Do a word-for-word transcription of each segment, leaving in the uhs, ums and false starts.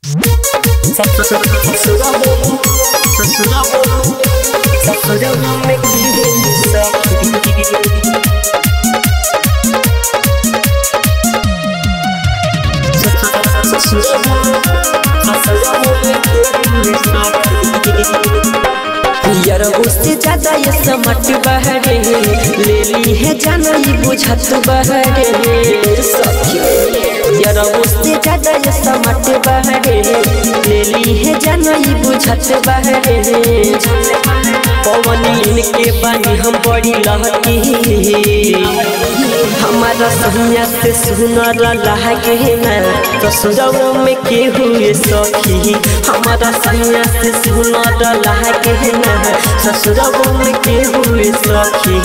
यार उससे ज्यादा ये समट बहरे ले ली है जाना ये बुझत बहरे यार उससे ज्यादा ये समट बहरे ले ली है जाना ये बुझत बहरे पवनी के बानी हम बड़ी लहकी हमारा सहिया से सुनर लागे ना ससुरवा में के हुए सखी हमारा सहिया से सुनर लागे ना ससुरवा में के हुए सखी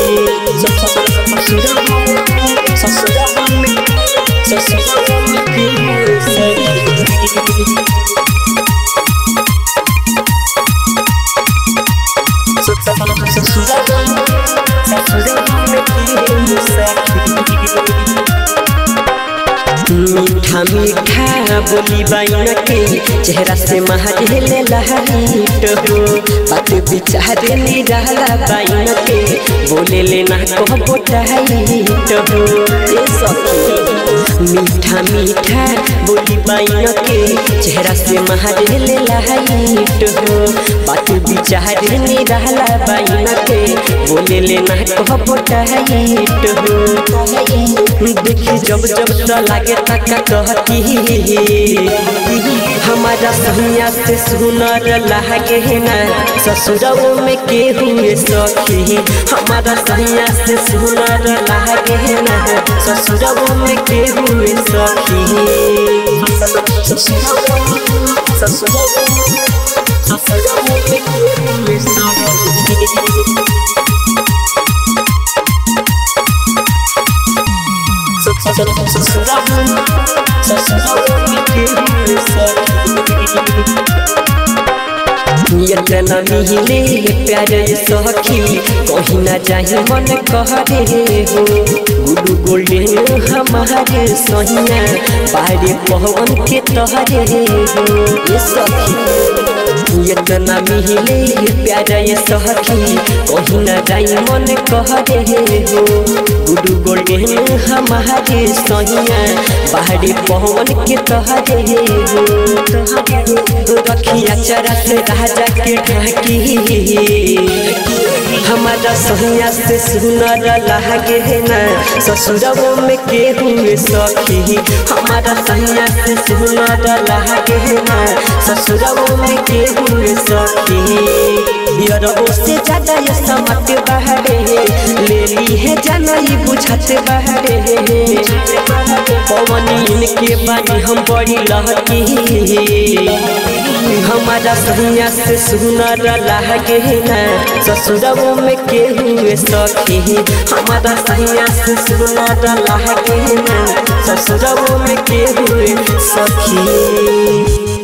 ससुरवा ससुरवा में ससुरवा में के हुए सखी मीठा मीठा बोली बाइन के चेहरा से महले लहरीट हो बात बिचारे निराला बाइन के बोले लेना कह बोटाइट हो ये सखी मीठा मीठा बोली बाइन के चेहरा से महले लहरीट हो बात बिचारे निराला बाइन के बोले लेना कह बोटाइट हो देखी जब जब तो लागे तका कहती हमारा सहिया से सुनर लागे ना ससुरवा में के हुए सखी हमारा सहिया से सुनर लागे ना ससुरवा में के हुए सखी ससुरवा में के हुए सखी इतना मिले प्यार सखी कहीं ना जाए मन कह रे हो गुडू गोल्डन हमारे सहिया बारे पवन के तहरे हो ये सखी इतना मिले प्यार सखी कहीं ना जाए मन कह रे हो गुडू गोल्डन हमारे सहिया बारे पवन के तहरे हो रखिया चरा से राजा के ढाकी हमारा सहिया से सुनर लागे ना ससुरवा में के हुए सखी हमारा सहिया से सुनर लागे ना ससुरवा में के हुए सखी यारो से ज्यादा ये समट बहरे ले ली है जाना ये बुझत बहरे पवनी के बानी हम बड़ी लहकी हमारा सहिया से सुनर लागे ना ससुरवा में के हुए सखी हमारा सहिया से सुनर लागे ना ससुरवा में के हुए सखी।